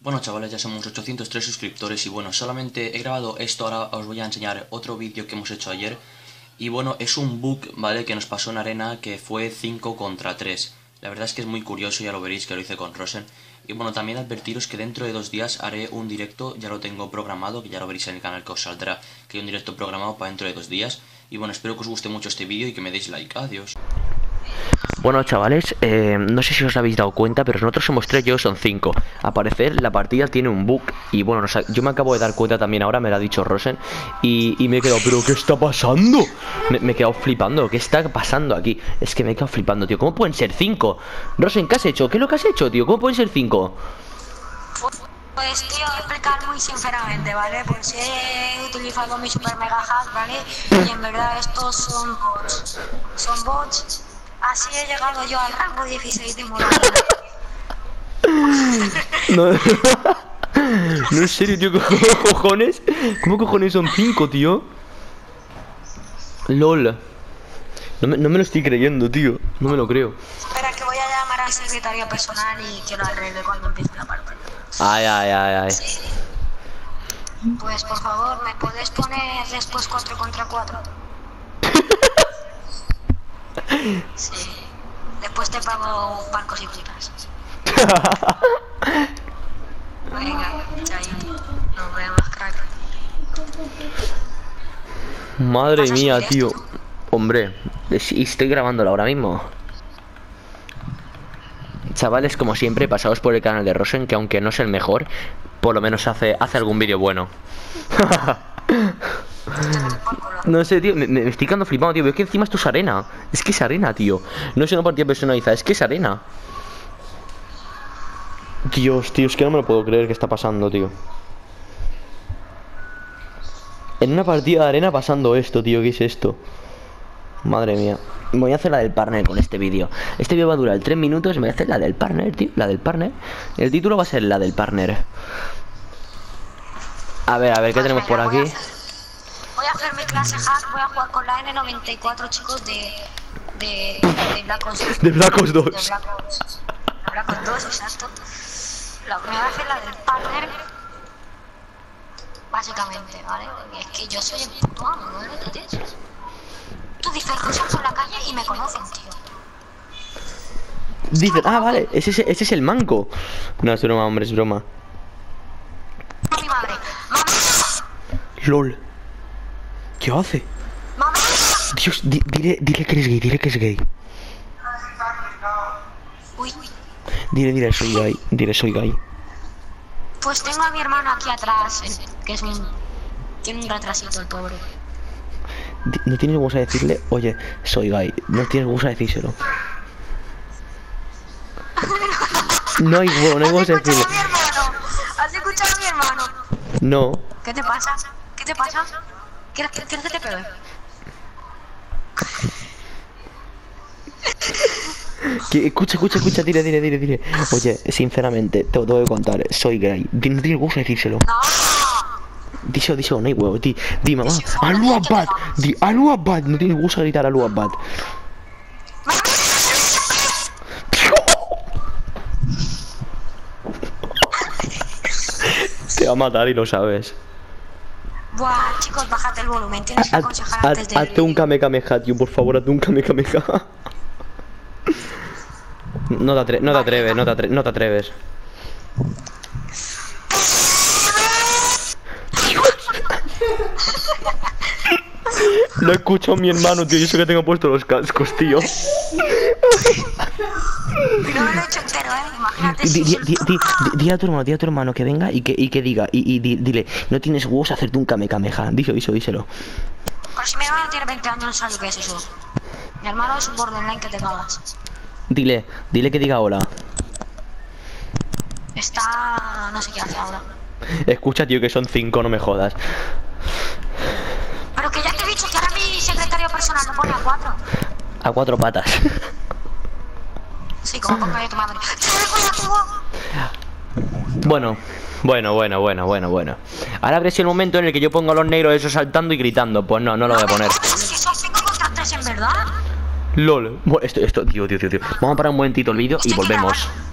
Bueno chavales, ya somos 803 suscriptores y bueno, solamente he grabado esto, ahora os voy a enseñar otro vídeo que hemos hecho ayer. Y bueno, es un bug, ¿vale? Que nos pasó en arena que fue 5 contra 3. La verdad es que es muy curioso, ya lo veréis que lo hice con Rosen. Y bueno, también advertiros que dentro de 2 días haré un directo, ya lo tengo programado, que ya lo veréis en el canal que os saldrá, que hay un directo programado para dentro de 2 días. Y bueno, espero que os guste mucho este vídeo y que me deis like. Adiós. Bueno chavales, no sé si os habéis dado cuenta, pero nosotros somos 3 y ellos son 5. Al parecer la partida tiene un bug. Y bueno, yo me acabo de dar cuenta también ahora, me lo ha dicho Rosen. Y me he quedado, ¿pero qué está pasando? Me he quedado flipando, ¿qué está pasando aquí? Es que me he quedado flipando, tío, ¿cómo pueden ser 5? Rosen, ¿qué has hecho? ¿Qué es lo que has hecho, tío? ¿Cómo pueden ser 5? Pues tío, voy a explicar muy sinceramente, ¿vale? Pues he utilizado mi super mega hack, ¿vale? Y en verdad estos son bots. Son bots. Así he llegado yo al rango 16 de moral. No, no, en serio, tío, ¿cómo cojones? ¿Cómo cojones son 5, tío? LOL. No me lo estoy creyendo, tío. No me lo creo. Espera, que voy a llamar al secretario personal y que lo arregle cuando empiece la partida. Ay. Sí. Pues por favor, ¿me puedes poner después 4 contra 4? Sí. Después te pago barcos y putas. Venga, chaito. Nos vemos, crack. Madre mía, tío. Hombre, estoy grabándolo ahora mismo. Chavales, como siempre, pasaos por el canal de Rosen, que aunque no es el mejor, por lo menos hace algún vídeo bueno. No sé, tío, me estoy quedando flipado, tío. Veo que encima esto es arena. Es que es arena, tío. No es una partida personalizada, es que es arena. Dios, tío, es que no me lo puedo creer que está pasando, tío. En una partida de arena pasando esto, tío. ¿Qué es esto? Madre mía. Voy a hacer la del partner con este vídeo. Este vídeo va a durar 3 minutos. Me voy a hacer la del partner, tío. La del partner. El título va a ser la del partner. A ver, ¿qué Pues tenemos por aquí? Voy a hacer mi clase hack. Voy a jugar con la N94, chicos, de Black Ops. De Black Ops 2. De Black Ops 2, exacto. Me voy a hacer la del partner. Básicamente, ¿vale? Es que yo soy el puto amo, ¿no? ¿Entiendes? Tú dices Rosen por la calle y me conocen, tío. Dice, vale, ese es el manco. No, es broma, hombre, es broma. Mi madre. ¡Mamá! LOL. ¿Qué hace? ¡Mamá! Dios, dile que eres gay, dile que es gay. Uy. Dile, soy gay, dile, soy gay. Pues tengo a mi hermano aquí atrás, que es tiene un retrasito el pobre. No tienes gusto a decirle, oye, soy gay. No tienes gusto a decírselo. No hay huevo, no hay gusto a decirle. ¿Has escuchado a mi hermano? No. ¿Qué te pasa? ¿Qué te pasa? ¿Quieres que te pegue? Escucha, dile. Oye, sinceramente, te lo tengo que contar, soy gay. No tienes gusto a decírselo. ¡No! Díselo, no hay huevo, di mamá, Allahu Akbar, di Allahu Akbar, no tienes gusto a gritar Allahu Akbar. Te va a matar y lo sabes. Buah, chicos, bájate el volumen, tienes que aconsejar antes de... Hazte un Kamehameha, tío, por favor, hazte un Kamehameha. No te atreves. Lo he escuchado mi hermano, tío, yo sé que tengo puesto los cascos, tío. No me lo he hecho entero, imagínate si... Di a tu hermano que venga y que diga, dile, no tienes huevos a hacerte un Kamehameha. Díselo. Pero si mi hermano tiene 20 años, no sabe qué es eso. Mi hermano es un borderline que te cagas. Dile que diga hola. Está... no sé qué hace ahora. Escucha, tío, que son 5, no me jodas. Pero que ya te he dicho que ahora mi secretario personal me pone a 4. A 4 patas. Sí, como pongo yo tu madre. Bueno. Ahora habrá sido el momento en el que yo pongo a los negros esos saltando y gritando. Pues no lo voy a poner. Si son 5 contra 3 en verdad. LOL. Esto, tío. Vamos a parar un momentito el vídeo y volvemos.